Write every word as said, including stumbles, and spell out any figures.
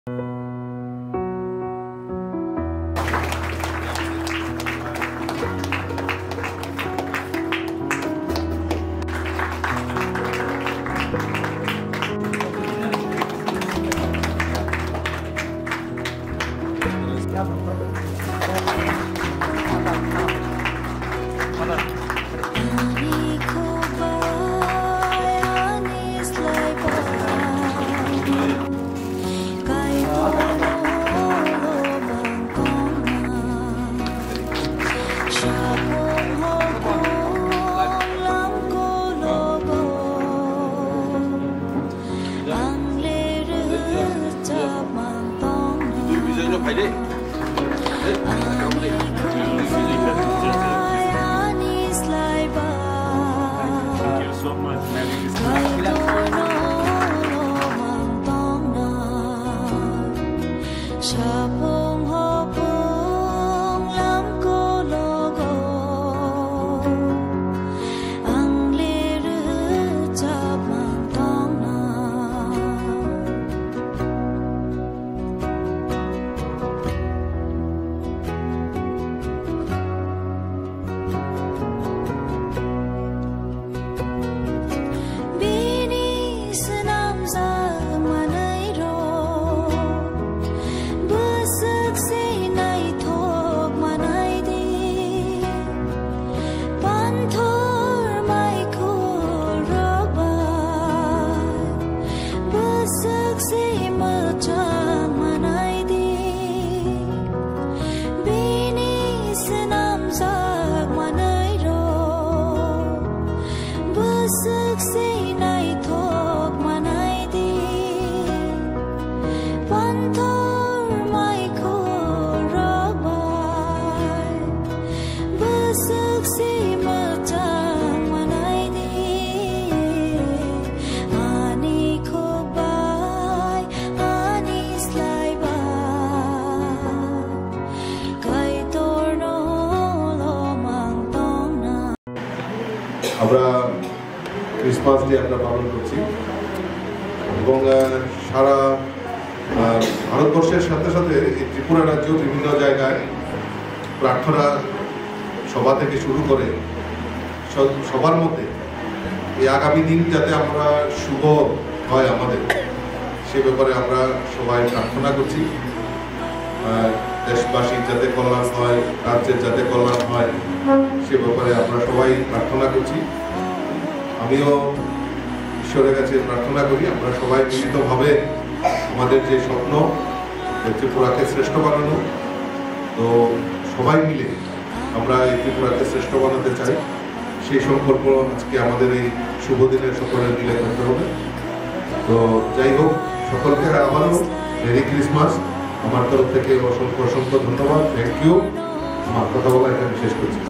আমরা Christmas day আমরা পালন করছি এবং সারা ভারতবর্ষের সাথে সাথে এই ত্রিপুরা রাজ্য বিভিন্ন জায়গায় প্রার্থনা সভা থেকে শুরু করে সবার মধ্যে এই আগামী দিন যাতে আমরা শুভ হয় আমাদের সে ব্যাপারে আমরা সবাই প্রার্থনা করছি। দেশবাসীর যাতে কল্যাণ হয়, রাজ্যের যাতে কল্যাণ হয় সে ব্যাপারে আমরা সবাই প্রার্থনা করছি। আমিও ঈশ্বরের কাছে প্রার্থনা করি আমরা সবাই মিলিতভাবে আমাদের যে স্বপ্ন ত্রিপুরাকে শ্রেষ্ঠ বানানো, তো সবাই মিলে আমরা এই ত্রিপুরাকে শ্রেষ্ঠ বানাতে চাই। সেই সংকল্প আজকে আমাদের এই শুভ দিনে সকলে মিলে করতে হবে। তো যাই হোক, সকলকে আবারও মেরি ক্রিসমাস আমার তরফ থেকে অসংখ্য অসংখ্য ধন্যবাদ। Thank you. আমার কথা বলা এখানে শেষ করছি।